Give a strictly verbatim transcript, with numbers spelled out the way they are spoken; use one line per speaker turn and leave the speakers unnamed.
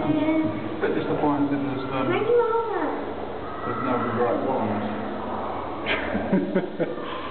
A bit disappointed there's, um,
Thank you, Albert.
there's no right ones.